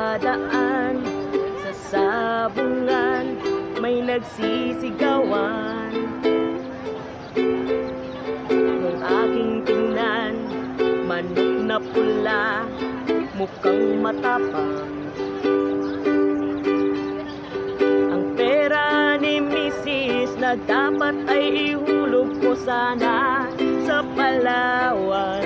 dadaan sa sabungan, may nagsisigawan. Nung aking tingnan, manok na pula, mukhang matapang. Ang pera ni Mrs. na dapat ay ihulog ko sana sa Palawan.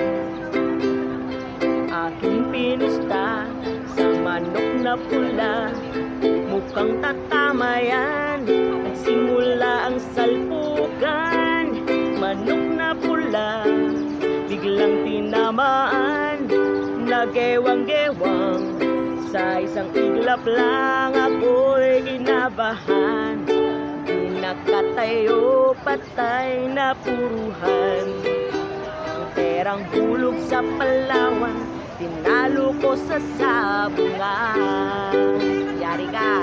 Aking pinusta sa manok na pula, mukhang tatama yan. Nagsimula ang salpukan, manok na pula, biglang tinamaan. Nagewang-gewang, sa isang iglap lang ako'y kinabahan. Di nakatayo, patay na puruhan. Ang perang hulog sa Palawan, tinalo ko sa sabungan. Yari ka.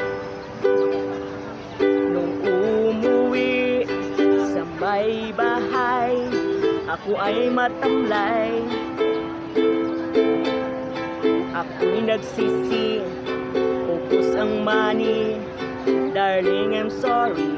Nung umuwi sa may bahay, ako ay matamlay. Ako'y nagsisi, upos ang money. Darling, I'm sorry.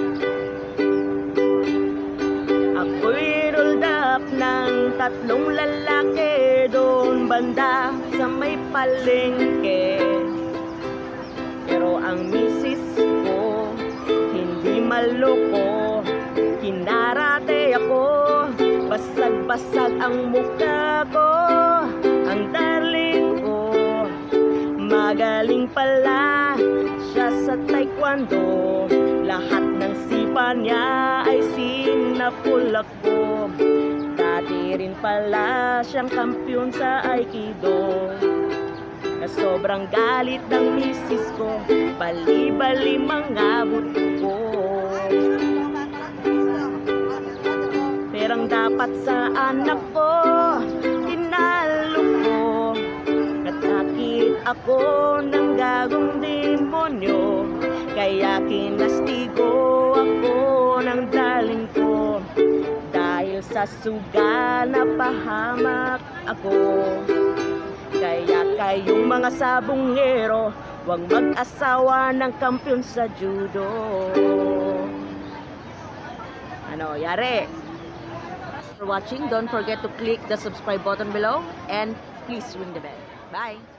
Ako'y rolled up ng 3 lalaki doon banda sa may palengke. Pero ang misis ko hindi maloko, kinarate ako, basag-basag ang mukha ko. Ang darling ko, magaling pala siya sa taekwondo. Lahat ng sipa niya ay sinapulak ko. Dati rin pala siyang kampiyon sa aikido. Na sobrang galit ng misis ko, bali-bali mga buto ko. Perang dapat sa anak ko, tinalo ko. Natakit ako ng gagong demonyo, kaya kinastigo ako ng darling ko. Dahil sa suga napahamak ako. Kaya kayong mga sabungero, huwag mag-asawa ng kampiyon sa judo. Ano, yari? For watching, don't forget to click the subscribe button below and please ring the bell. Bye!